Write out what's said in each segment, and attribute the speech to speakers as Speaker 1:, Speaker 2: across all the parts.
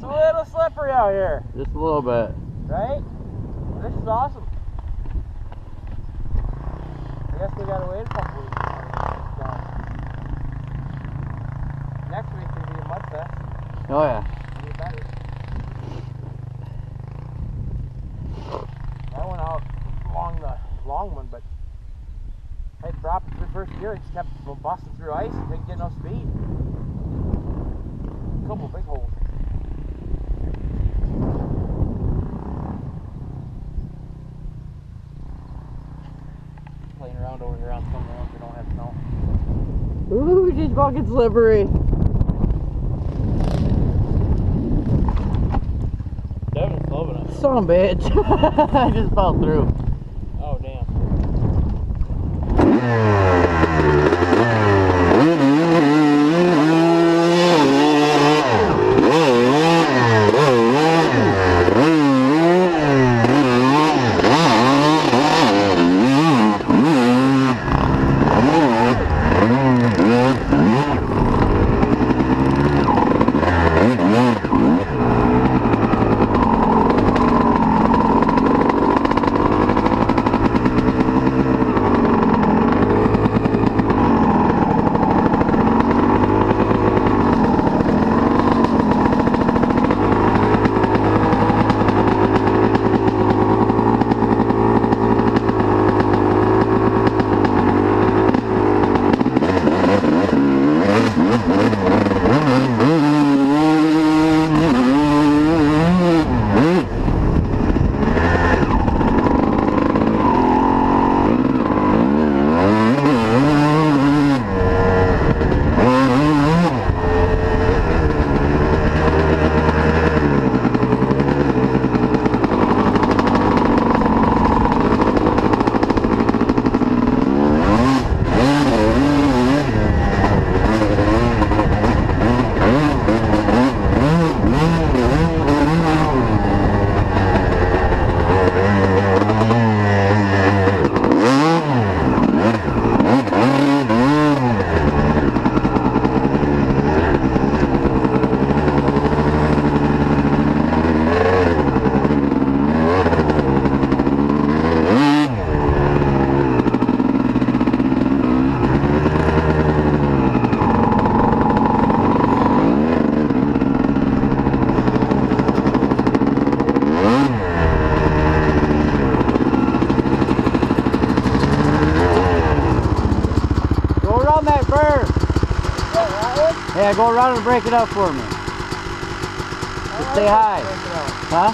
Speaker 1: a little slippery out here.
Speaker 2: Just a little bit.
Speaker 1: Right? This is awesome. I guess we gotta wait a couple weeks. Next week will be a mud fest.
Speaker 2: Oh yeah.
Speaker 1: It'll be better. I went out along the long one, but I dropped it the first gear. It just kept busting through ice and didn't get no speed. A couple big holes. Playing around over here on some of the ones that don't have snow.
Speaker 2: Ooh, she's fucking slippery.
Speaker 1: Devin's loving it.
Speaker 2: Son of a bitch. I just fell through.
Speaker 1: Oh, damn.
Speaker 2: Yeah, go around and break it up for me. Just say hi. Huh?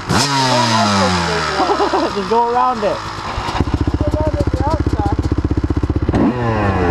Speaker 2: Just go around it.
Speaker 1: Go around it the outside.